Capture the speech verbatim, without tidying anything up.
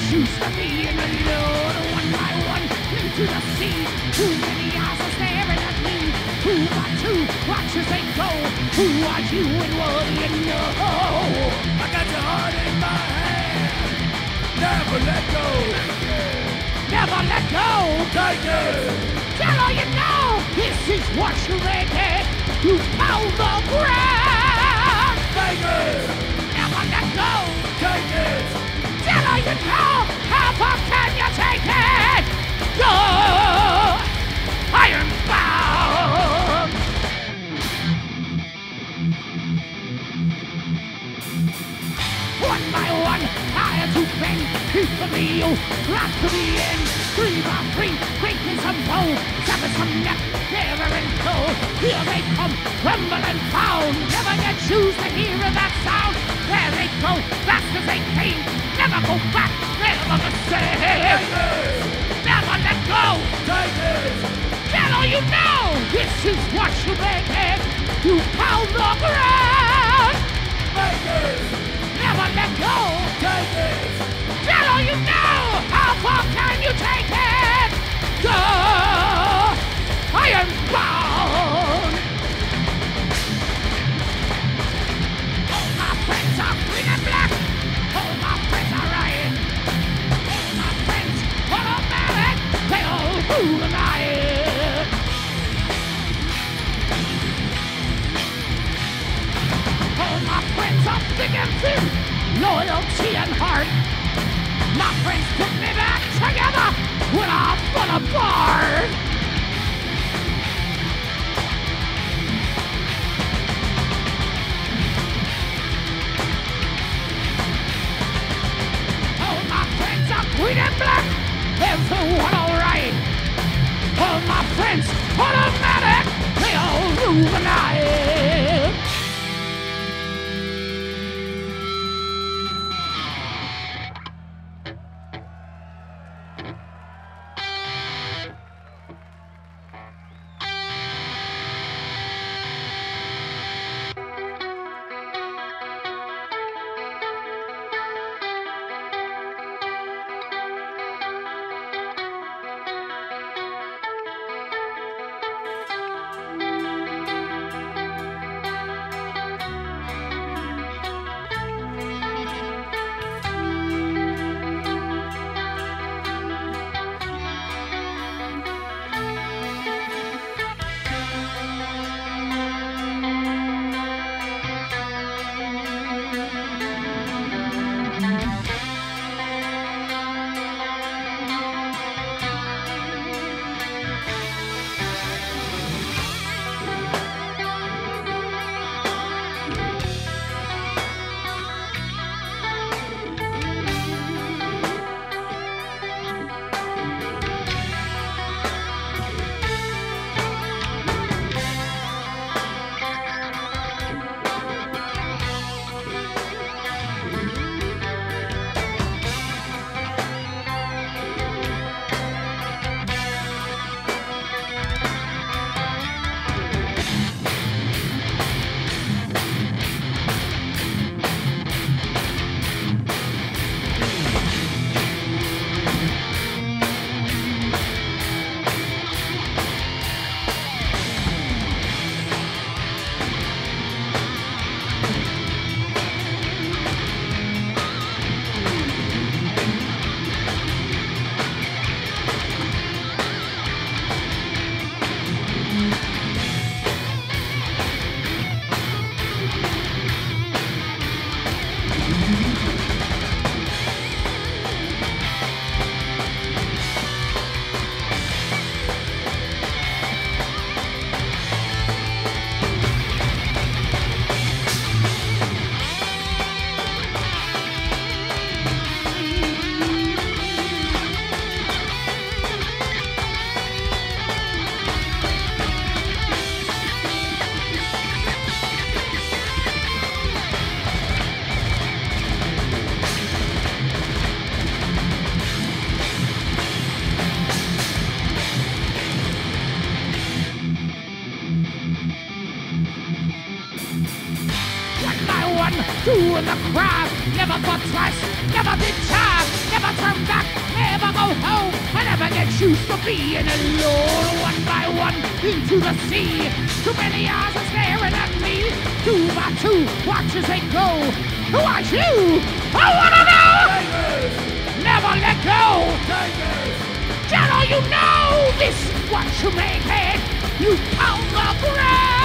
Shoes to me in the load, one by one, into the sea. Too many eyes are staring at me. Who are two? Watch as they go. Who are you and what do you know? I got your heart in my hand. Never let go. Never let go. Take it. Tell all you know. This is what you ready. You pound the ground. Take it. Never let go. Take it. Tell all you know. How far can you take it? Go. Iron bound. One by one, I had to bend. Keep the meal, right to the end. Three by three, breaking some bone, seven some neck, never in tow. Here they come, rumble and pound. Never get shoes to hear that sound. There they go, fast as they came. Never go back, never the same. Never let go. Take it. Tell all you know. This is what you make it. You pound the ground. Take it. Never let go. Take it. Tell all you know. How far can you take it? Go. Iron bound. All my friends are green and black. All my friends are riding. All my friends automatic. They all rule the night. All my friends are thick and thin. Loyalty and heart. My friends put me back together when I fall apart. All my friends are green and black. Everyone alright. All my friends automatic. They all rule the night. Doing the crime, never thought twice, never been tried, never turned used to be in a lull, one by one into the sea. Too many eyes are staring at me, two by two, watch as they go. Watch you! I wanna know! Tigers! Never let go! Tigers! General, you know this is what you make it. You pound the ground!